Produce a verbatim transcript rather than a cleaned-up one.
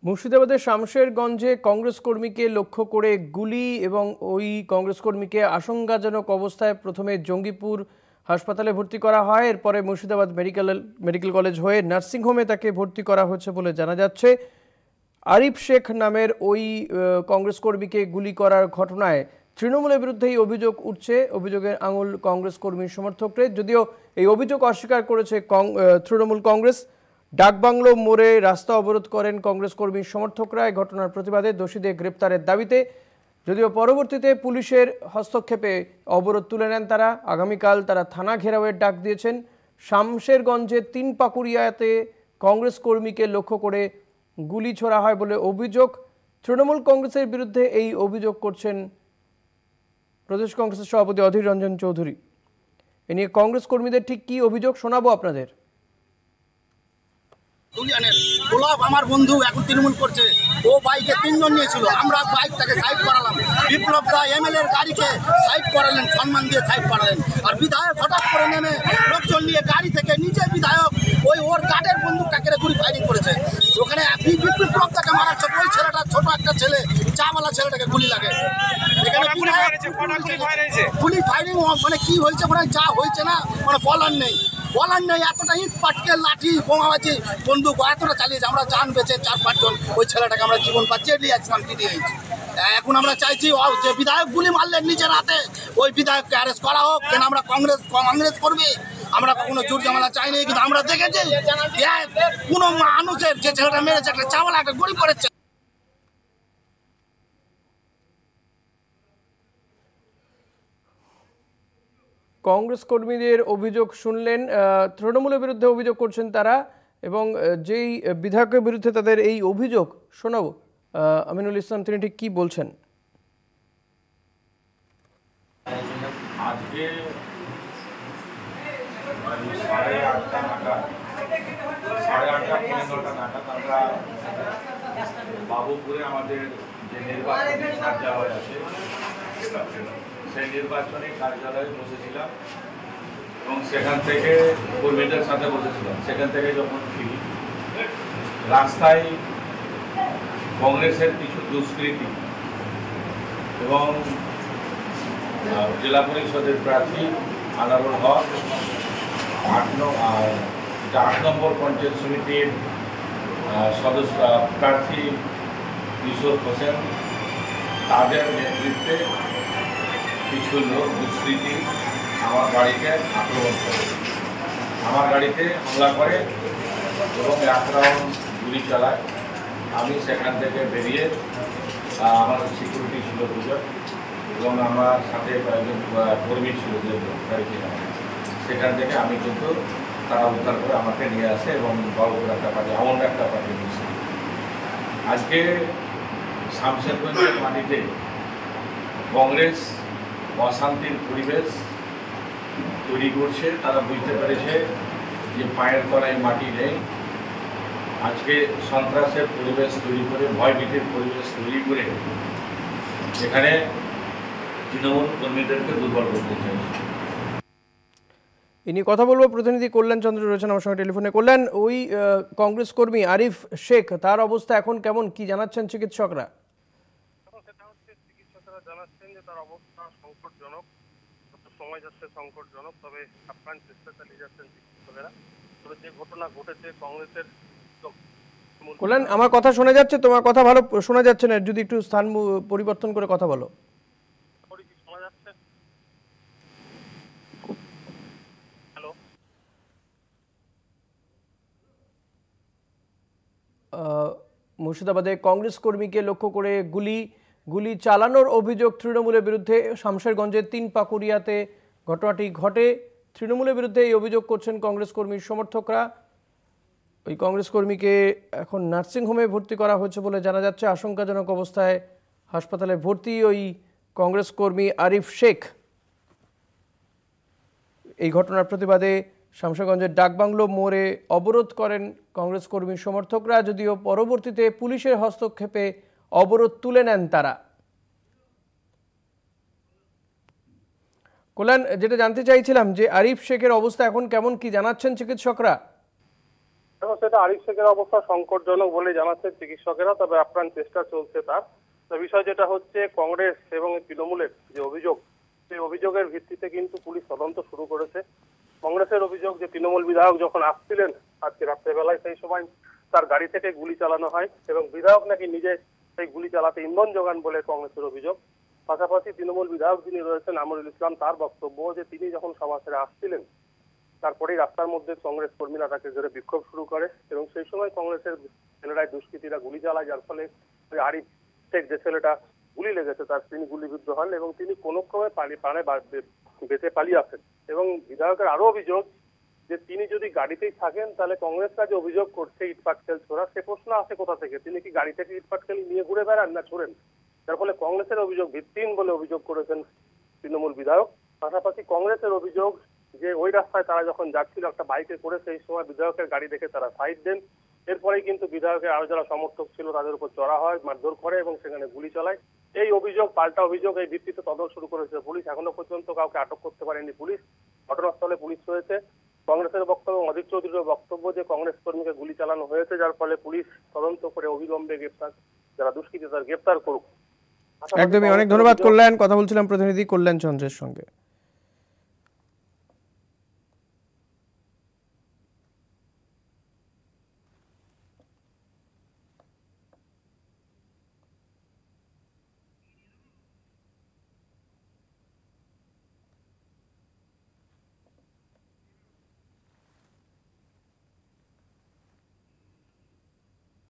মুর্শিদাবাদের শামশেরগঞ্জে কংগ্রেস কর্মীকে লক্ষ্য করে গুলি এবং ওই কংগ্রেস কর্মীকে আশঙ্কাজনক অবস্থায় প্রথমে জঙ্গিপুর হাসপাতালে ভর্তি করা হয়। এরপরে মুর্শিদাবাদ মেডিকেল মেডিকেল কলেজ হয়ে নার্সিংহোমে তাকে ভর্তি করা হয়েছে বলে জানা যাচ্ছে। আরিফ শেখ নামের ওই কংগ্রেস কর্মীকে গুলি করার ঘটনায় তৃণমূলের বিরুদ্ধেই অভিযোগ উঠছে। অভিযোগের আঙুল কংগ্রেস কর্মী সমর্থকদের, যদিও এই অভিযোগ অস্বীকার করেছে তৃণমূল কংগ্রেস। ডাকবাংলো মোড়ে রাস্তা অবরোধ করেন কংগ্রেস কর্মী সমর্থকরা এই ঘটনার প্রতিবাদে দোষীদের গ্রেপ্তারের দাবিতে, যদিও পরবর্তীতে পুলিশের হস্তক্ষেপে অবরোধ তুলে নেন তারা। আগামীকাল তারা থানা ঘেরাওয়ের ডাক দিয়েছেন। শামশেরগঞ্জের তিন পাকুড়িয়াতে কংগ্রেস কর্মীকে লক্ষ্য করে গুলি ছোড়া হয় বলে অভিযোগ। তৃণমূল কংগ্রেসের বিরুদ্ধে এই অভিযোগ করছেন প্রদেশ কংগ্রেসের সভাপতি অধীর রঞ্জন চৌধুরী। এ নিয়ে কংগ্রেস কর্মীদের ঠিক কি অভিযোগ শোনাবো আপনাদের। গোলাপ আমার বন্ধু এখন তৃণমূল করছে, ও বাইকে তিনজন নিয়েছিল, আমরা বাইকটাকে সাইড করালাম। বিপ্লব দা এমএলএ এর গাড়িকে সাইড করালেন, সম্মান দিয়ে সাইড করালেন। আর বিধায়ক হঠাৎ করে নেমে লোকজন নিয়ে গাড়ি থেকে নিজে বিধায়ক ওই ওর গার্ডের বন্দুকটা কেড়ে গুলি ফায়ারিং করেছে। ওখানে বিপ্লব দাকে মারার ছোট ওই ছেলেটা, ছোট একটা ছেলে, চাওয়ালা ছেলেটাকে গুলি লাগে। এখানে গুলি ফায়ারিং মানে কি হয়েছে মানে যা হয়েছে না মানে বলার নেই বলার নেই এতটা ইট পাটকে লাঠি বোমাবাজি বন্দুক এতটা চালিয়েছে। আমরা জান বেঁচে চার পাঁচজন ওই ছেলেটাকে আমরা জীবন বাঁচিয়ে নিয়ে আসলাম দিয়ে দিয়েছি। এখন আমরা চাইছি যে বিধায়ক গুলি মারলেন নিজের হাতে, ওই বিধায়ককে অ্যারেস্ট করা হোক। কেন আমরা কংগ্রেস কংগ্রেস করবি, আমরা কখনো জোর জামালা চাইনি, কিন্তু আমরা দেখেছি কোনো মানুষের যে ছেলেটা মেরেছে একটা চাওয়ালা একটা গুলি করেছে। কংগ্রেস কর্মীদের অভিযোগ শুনলেন। তৃণমূলের বিরুদ্ধে অভিযোগ করছেন তারা, এবং যেই বিধায়কের বিরুদ্ধে তাদের এই অভিযোগ শোনাবো আমিনুল ইসলাম, তিনি ঠিক কি বলছেন। আজকে সাড়ে আটটা নাগাদ সাড়ে আটটা পনেরোটা নাগাদ আমরা বাবুপুরে আমাদের যে নির্বাচনী কার্যালয় আছে সেই নির্বাচনী কার্যালয়ে বসেছিলাম এবং সেখান থেকে কর্মীদের সাথে বসেছিলাম। সেখান থেকে যখন ফিরি রাস্তায় কংগ্রেসের কিছু দুষ্কৃতী এবং জেলা পরিষদের প্রার্থী আনারুল হক, আট আট নম্বর পঞ্চায়েত সমিতির সদস্য প্রার্থী কিশোর হোসেন, তাদের নেতৃত্বে কিছু লোক দুষ্কৃতী আমার গাড়িতে আক্রমণ করে, আমার গাড়িতে হামলা করে এবং এক রাউন্ড গুলি চালায়। আমি সেখান থেকে বেরিয়ে, আমার সিকিউরিটি ছিল দুজন এবং আমার সাথে কয়েকজন কর্মী ছিল যে গাড়িতে, সেখান থেকে আমি কিন্তু তারা উদ্ধার করে আমাকে নিয়ে আসে এবং বাবুপুর একটা পার্টি এমন একটা পার্টি নিয়েছে। আজকে শামশেরগঞ্জের মাটিতে কংগ্রেস অশান্তির পরিবেশ তৈরি করছে। তারা বুঝতে পেরেছে যে পায়ের তলায় মাটি নেই। আজকে সন্ত্রাসের পরিবেশ তৈরি করে, ভয়ভীতির পরিবেশ তৈরি করে এখানে তৃণমূল কর্মীদেরকে দুর্বল করতে চাইছে। ইনি কথা বলবো প্রতিনিধি কল্যাণ চন্দ্র রয়েছেন আমার সঙ্গে টেলিফোনে। কল্যাণ, ওই কংগ্রেস কর্মী আরিফ শেখ, তার অবস্থা এখন কেমন, কি জানাচ্ছেন চিকিৎসকরা? চিকিৎসকরা জানাচ্ছেন যে তার অবস্থা সংকটজনক, সময় যাচ্ছে সংকটজনক, তবে আপ্রাণ চেষ্টা চালিয়ে যাচ্ছেন চিকিৎসকেরা। তবে যে ঘটনা ঘটেছে কংগ্রেসের। কল্যাণ, আমার কথা শোনা যাচ্ছে? তোমার কথা ভালো শোনা যাচ্ছে না, যদি একটু স্থান পরিবর্তন করে কথা বলো। শোনা যাচ্ছে? হ্যালো, মুর্শিদাবাদে কংগ্রেস কর্মীকে লক্ষ্য করে গুলি গুলি চালানোর অভিযোগ তৃণমূলের বিরুদ্ধে। শামশেরগঞ্জের তিন পাকুড়িয়াতে ঘটনাটি ঘটে। তৃণমূলের বিরুদ্ধে এই অভিযোগ করছেন কংগ্রেস কর্মীর সমর্থকরা। ওই কংগ্রেস কর্মীকে এখন নার্সিংহোমে ভর্তি করা হয়েছে বলে জানা যাচ্ছে। আশঙ্কাজনক অবস্থায় হাসপাতালে ভর্তি ওই কংগ্রেস কর্মী আরিফ শেখ। এই ঘটনার প্রতিবাদে শামশেরগঞ্জের ডাকবাংলো মোড়ে অবরোধ করেন কংগ্রেস কর্মী সমর্থকরা, যদিও পরবর্তীতে পুলিশের হস্তক্ষেপে অবরোধ তুলে নেন তারা। কল্যাণ, যেটা জানতে চাইছিলাম যে আরিফ শেখের অবস্থা এখন কেমন, কি জানাচ্ছেন চিকিৎসকরা? এখন সেটা আরিফ শেখের অবস্থা সংকটজনক বলে জানাচ্ছে চিকিৎসকেরা, তবে আপ্রাণ চেষ্টা চলছে তার। তো বিষয় যেটা হচ্ছে কংগ্রেস এবং তৃণমূলের যে অভিযোগ, সেই অভিযোগের ভিত্তিতে কিন্তু পুলিশ তদন্ত শুরু করেছে। কংগ্রেসের অভিযোগ যে তৃণমূল বিধায়ক যখন আসছিলেন আজকে রাত্রেবেলায়, সেই সময় তার গাড়ি থেকে গুলি চালানো হয় এবং বিধায়ক নাকি নিজে সেই গুলি চালাতে ইন্ধন যোগান বলে কংগ্রেসের অভিযোগ। পাশাপাশি তৃণমূল বিধায়ক যিনি রয়েছেন আমরুল ইসলাম, তার বক্তব্য যে তিনি যখন সভা ছেড়ে আসছিলেন তারপরেই রাস্তার মধ্যে কংগ্রেস কর্মীরা তাকে ধরে বিক্ষোভ শুরু করে এবং সেই সময় কংগ্রেসের ছেলেরাই দুষ্কৃতীরা গুলি চালায়, যার ফলে আরিফ শেখ যে ছেলেটা গুলি লেগেছে তার তিনি গুলিবিদ্ধ হন এবং তিনি কোনো ক্রমে পালিয়ে প্রাণে বেঁচে পালিয়ে আসেন। এবং বিধায়কের আরো অভিযোগ যে তিনি যদি গাড়িতেই থাকেন তাহলে কংগ্রেসরা যে অভিযোগ করছে ইটপাটকেল ছোড়া, সে প্রশ্ন আসে কোথা থেকে? তিনি কি গাড়ি থেকে ইটপাটকেল নিয়ে ঘুরে বেড়ান না ছোড়েন? যার ফলে কংগ্রেসের অভিযোগ ভিত্তিহীন বলে অভিযোগ করেছেন তৃণমূল বিধায়ক। পাশাপাশি কংগ্রেসের অভিযোগ যে ওই রাস্তায় তারা যখন যাচ্ছিল একটা বাইকে করে, সেই সময় বিধায়কের গাড়ি দেখে তারা সাইড দেন। এরপরেই কিন্তু বিধায়কের আরো যারা সমর্থক ছিল তাদের উপর চড়া হয়, মারধর করে এবং সেখানে গুলি চালায়। এই অভিযোগ পাল্টা অভিযোগ, এই ভিত্তিতে তদন্ত শুরু করেছে পুলিশ। এখনো পর্যন্ত কাউকে আটক করতে পারেনি পুলিশ। ঘটনাস্থলে পুলিশ রয়েছে। কংগ্রেসের বক্তব্য, অধীর চৌধুরীর বক্তব্য যে কংগ্রেস কর্মীকে গুলি চালানো হয়েছে, যার ফলে পুলিশ তদন্ত করে অবিলম্বে গ্রেপ্তার যারা দুষ্কৃতী তাদের গ্রেপ্তার করুক। একদমই, অনেক ধন্যবাদ কল্যাণ। কথা বলছিলাম প্রতিনিধি কল্যাণ চন্দ্রের সঙ্গে।